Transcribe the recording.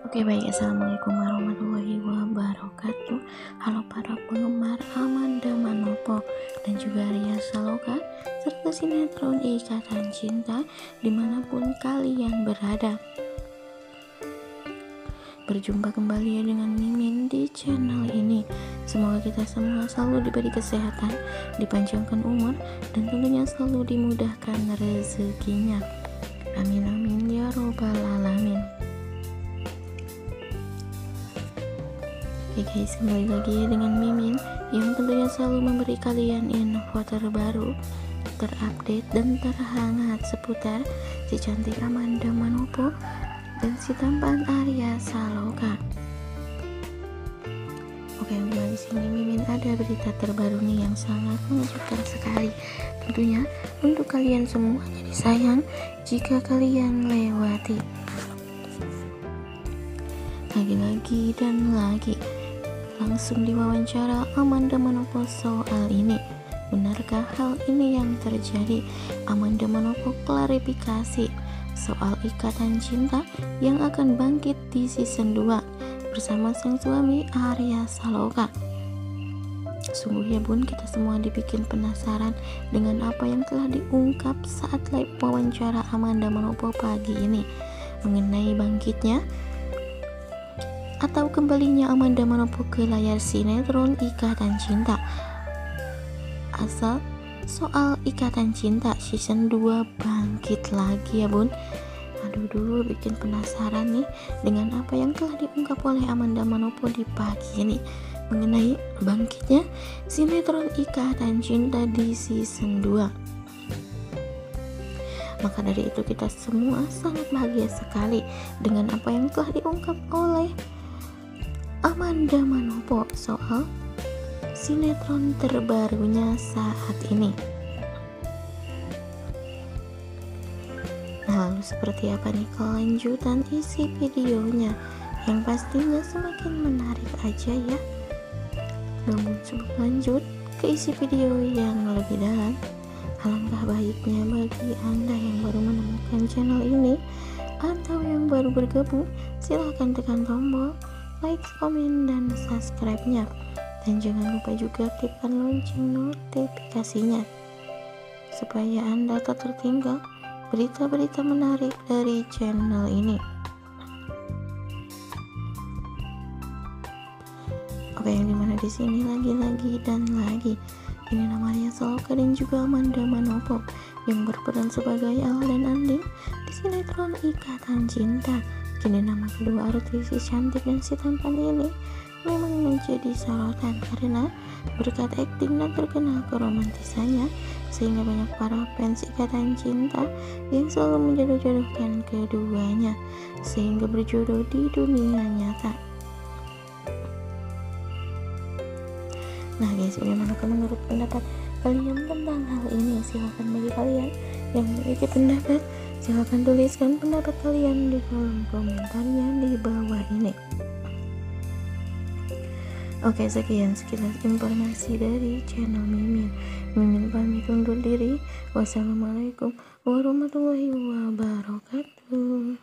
Oke baik, assalamualaikum warahmatullahi wabarakatuh. Halo para penggemar Amanda Manopo dan juga Ria Saloka serta sinetron Ikatan Cinta dimanapun kalian berada. Berjumpa kembali ya dengan Mimin di channel ini. Semoga kita semua selalu diberi kesehatan, dipanjangkan umur, dan tentunya selalu dimudahkan rezekinya. Amin amin ya robbal alamin. Oke guys, kembali lagi ya dengan Mimin yang tentunya selalu memberi kalian info terbaru, terupdate dan terhangat seputar si cantik Amanda Manopo dan si tampan Arya Saloka. Oke, kembali sini Mimin ada berita terbaru nih yang sangat mengejutkan sekali. Tentunya untuk kalian semua, jadi sayang jika kalian lewati. Lagi-lagi dan lagi langsung diwawancara Amanda Manopo soal ini. Benarkah hal ini yang terjadi? Amanda Manopo klarifikasi soal ikatan cinta yang akan bangkit di season 2 bersama sang suami Arya Saloka. Sungguh ya bun, kita semua dibikin penasaran dengan apa yang telah diungkap saat live wawancara Amanda Manopo pagi ini mengenai bangkitnya atau kembalinya Amanda Manopo ke layar sinetron Ikatan Cinta. Asal soal Ikatan Cinta season 2 bangkit lagi ya bun. Aduh, bikin penasaran nih dengan apa yang telah diungkap oleh Amanda Manopo di pagi ini mengenai bangkitnya sinetron Ikatan Cinta di season 2. Maka dari itu kita semua sangat bahagia sekali dengan apa yang telah diungkap oleh Amanda Manopo soal sinetron terbarunya saat ini. Nah, lalu seperti apa nih kelanjutan isi videonya? Yang pastinya semakin menarik aja ya. Namun sebelum lanjut ke isi video yang lebih dalam, alangkah baiknya bagi Anda yang baru menemukan channel ini atau yang baru bergabung, silahkan tekan tombol like, komen, dan subscribe-nya, dan jangan lupa juga aktifkan lonceng notifikasinya supaya Anda tak tertinggal berita-berita menarik dari channel ini. Oke, yang dimana di sini lagi-lagi dan lagi ini nama Arya Saloka dan juga Amanda Manopo yang berperan sebagai Al dan Andin di sinetron Ikatan Cinta. Kini nama kedua artis si cantik dan si tampan ini memang menjadi sorotan karena berkat akting dan terkenal keromantisannya, sehingga banyak para fans Ikatan Cinta yang selalu menjodoh-jodohkan keduanya sehingga berjodoh di dunia nyata. Nah guys, bagaimana menurut pendapat kalian tentang hal ini? Silahkan bagi kalian yang memiliki pendapat, silahkan tuliskan pendapat kalian di kolom komentarnya di bawah ini. Oke, sekian sekilas informasi dari channel Mimin. Mimin pamit undur diri. Wassalamualaikum warahmatullahi wabarakatuh.